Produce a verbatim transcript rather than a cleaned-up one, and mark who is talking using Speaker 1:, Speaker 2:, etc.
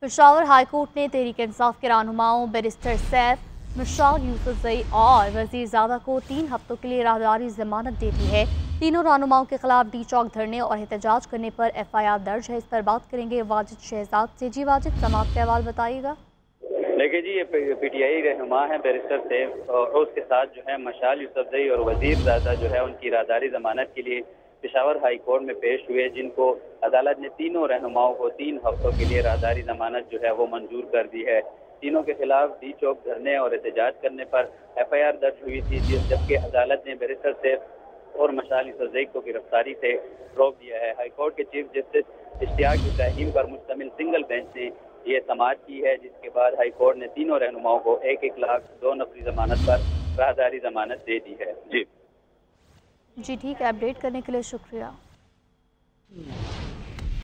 Speaker 1: Peshawar high court ने तहरीक इंसाफ के रहनुमाओं बैरिस्टर सैफ, मिशाल यूसुफजई और वजीर ज़ादा को तीन हफ्तों के लिए राहदारी जमानत दे दी है। तीनों रहनुमाओं के खिलाफ डी चौक धरने और एहतजाज करने पर एफ आई आर दर्ज है। इस पर बात करेंगे वाजिद शहजाद से। जी वाजिद, समाप्त अहवाल बताइएगा।
Speaker 2: देखिए जी, ये पीटीआई रहनुमा है बैरिस्टर सैफ और उसके साथ जो है मिशाल यूसुफजई और वजीर ज़ादा जो है उनकी राहदारी जमानत के लिए पेशावर हाई कोर्ट में पेश हुए, जिनको अदालत ने तीनों रहनुमाओं को तीन हफ्तों के लिए राहदारी जमानत जो है वो मंजूर कर दी है। तीनों के खिलाफ डी चौक धरने और एहतजाज करने पर एफ आई आर दर्ज हुई थी, जबकि अदालत ने बैरिस्टर सैफ और मिशाल यूसुफजई को गिरफ्तारी से रोक दिया है। हाईकोर्ट के चीफ जस्टिस इश्तियाक इब्राहिम पर मुश्तमिल सिंगल बेंच ने ये समाअत की है, जिसके बाद हाईकोर्ट ने तीनों रहनुमाओं को एक एक लाख दो नफरी जमानत पर राहदारी जमानत दे दी है। जी
Speaker 1: जी ठीक है, अपडेट करने के लिए शुक्रिया।